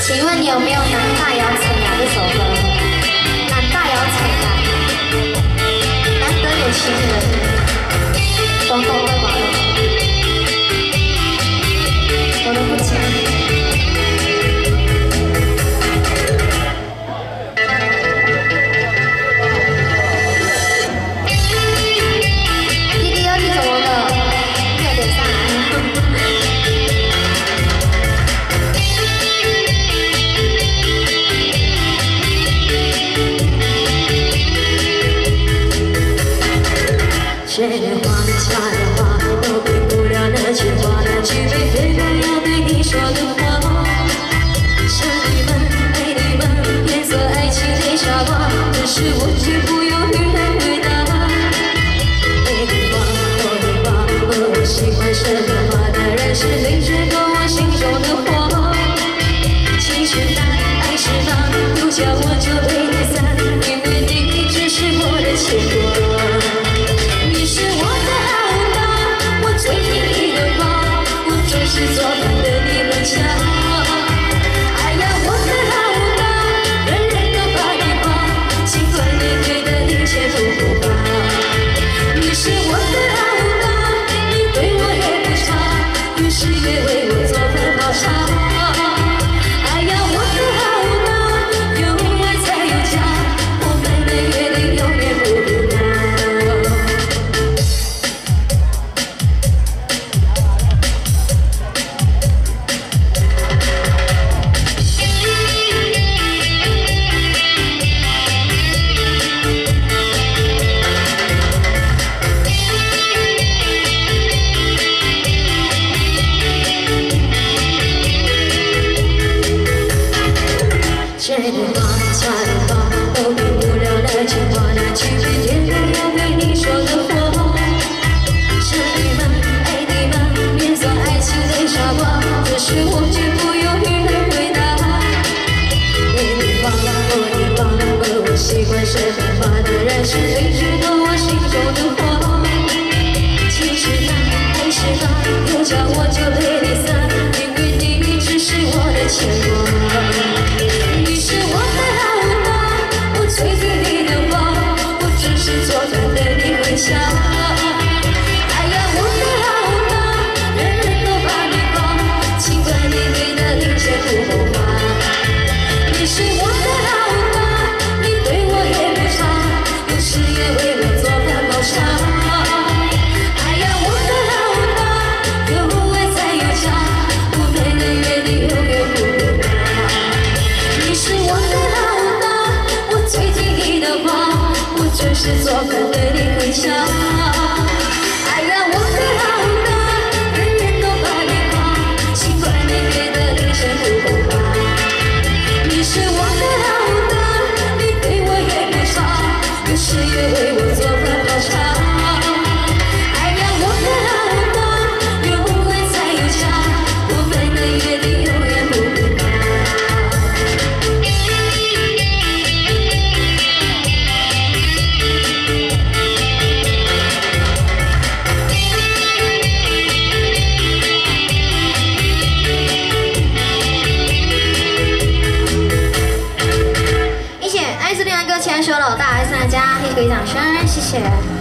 请问你有没有南大摇彩呀这首歌？南大摇彩呀，难得有情人，广东的广东，我都不讲。弟弟啊，你怎么了？快点上来。 谁的话，假的话，都比不了那句话，那句被对方要对你说的话。傻你们，爱你们，骗色爱情的傻瓜，可是我绝不犹豫的回答。没地方，我的话，我喜欢什么话，当然是没说过我心中的话。情是淡，爱是盲，不叫我就被你散，因为你只是我的牵挂。 是我的好吧，我最听你的话，我总是做饭的你很强。哎呀，我的好吧，人人都把你夸，尽管你对的一切都不怕。你是我的好吧，你对我也不差，越是越为我做饭泡茶。哎呀，我的好吧，有爱才有家，我们的约定永远不变。 谁的话，假的话，都比不了那句话，那句被对方要对你说的话。傻你们，爱你们，骗色爱情的傻瓜，可是我绝不犹豫的回答。没地方，我地方，我喜欢什么话，当然是最知道我心中的话。情是淡，爱是盲，有叫我就对你散，因为你只是我的牵挂。 是我的好吧，我最听你的话，我只是做饭的你很强。哎呀，我的好吧，人人都把你夸，尽管你对的一切不后怕。你是我的好吧，你对我也不差，有时也为我做饭泡茶。哎呀，我的好吧，有爱才有家，我们的约定永远不变。 你是我的好吧，我最听你的话，我就是做饭的你很强。哎呀，我的好吧，人人都把你夸，尽管你对的一切不后怕。你是我的好吧，你对我也不差，有时也为我做饭泡茶。哎呀，我的好吧，有爱才有家，我们的约定永远不变。 爱这两个牵手了，大爱大家，一个掌声，谢谢。